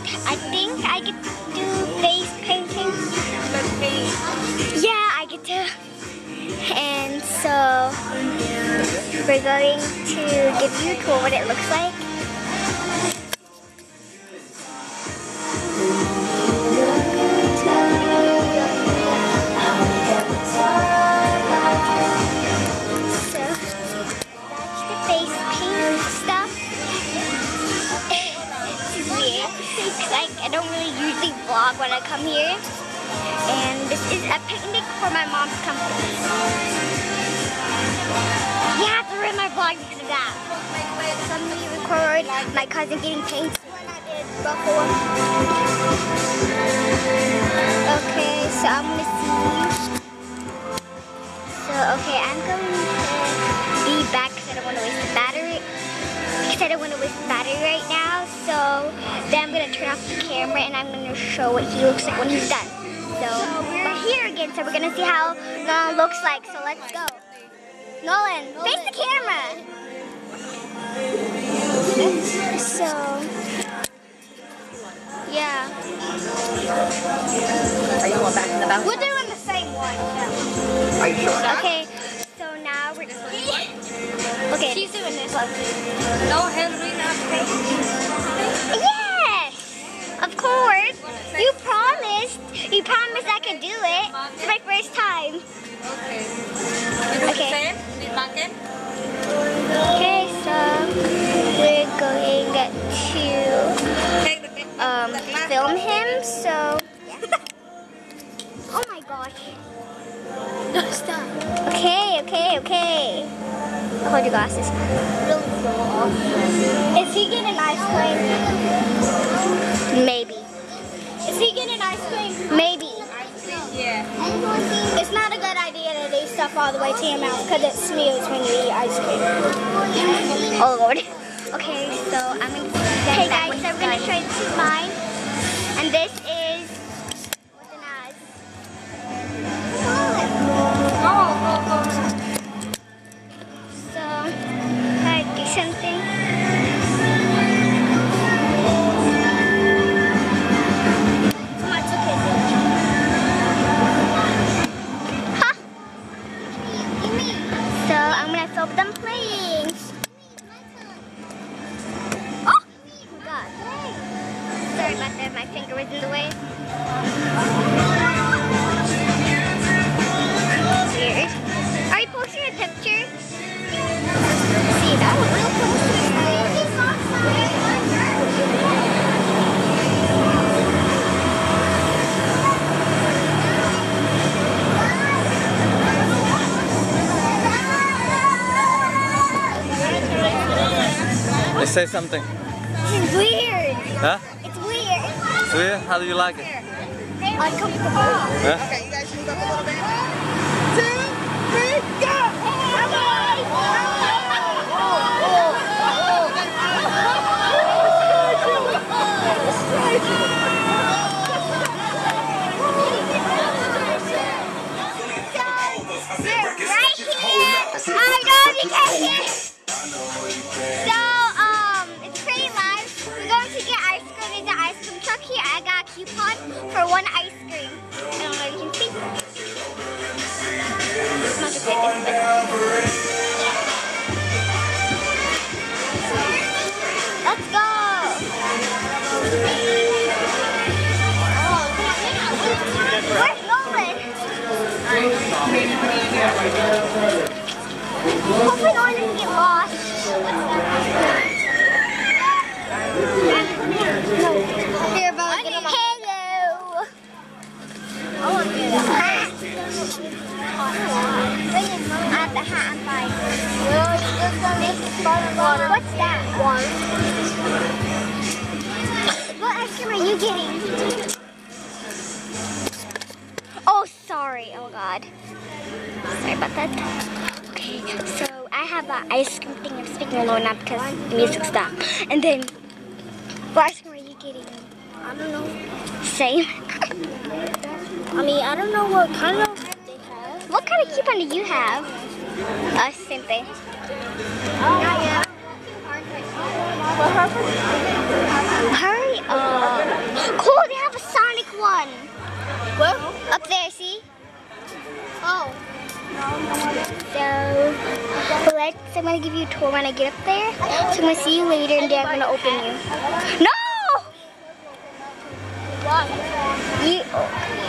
I think I get to do face painting. Yeah, I get to. And so we're going to give you a tour what it looks like. I don't really usually vlog when I come here, and this is a picnic for my mom's company. You have to ruin my vlog because of that. Somebody record my cousin getting painted when I did before. Okay, so I'm gonna see. So okay, I'm going to be back because I don't want to waste the battery. I don't want to waste the battery right now, so then I'm going to turn off the camera and I'm going to show what he looks like when he's done. So we're here again, so we're going to see how Nolan looks like, so let's go. Nolan, face the camera! So, yeah. Are you going back to the balcony? We're doing the same one. Are you sure? Okay, so now we're just... Okay. She's doing this one. No, Henry, not Yes! Of course. You promised. You promised I could do it. It's my first time. Okay. You do the same? Need bucket? Okay, so we're going to film him, so yeah. Oh my gosh. No, stop. Okay. Hold your glasses. Is he getting ice cream? Maybe. Is he getting ice cream? Maybe. Yeah. It's not a good idea to do stuff all the way to your mouth because it smears when you eat ice cream. Oh Lord. Okay, so I'm going to... Hey guys, so I'm going to show you, this is mine. And this is... What's an ass? Something. Huh? So I'm gonna film them playing. Oh my God! Sorry about that. My finger was in the way. Weird. Are you posting a picture? See that one? Let's say something. It's weird. Huh? It's weird. It's weird? How do you like it? Uncomfortable. Huh? Okay, you guys move up a little bit. 2, 3, go! It's pretty live. We're going to get ice cream in the ice cream truck here. I got a coupon for 1 ice cream. I don't know if you can see. It's not just like this, let's go. Where's Nolan? Hopefully Nolan doesn't get lost. Here, Bella, get him on. Hello. I want to do the hat. I have the hat on fire. What's that? What ice cream are you getting? Oh, sorry. Oh, God. Sorry about that. Okay, so I have an ice cream thing. I'm speaking low now because the music stopped. And then, what ice cream are you getting? I don't know. Same. I mean, I don't know what kind of they have. What kind of coupon do you have? Same thing. Not yet. Hurry Cool, they have a Sonic one. Where? Up there, see? Oh. So I'm gonna give you a tour when I get up there. So I'm gonna see you later and then I'm gonna open you. No! Why? You.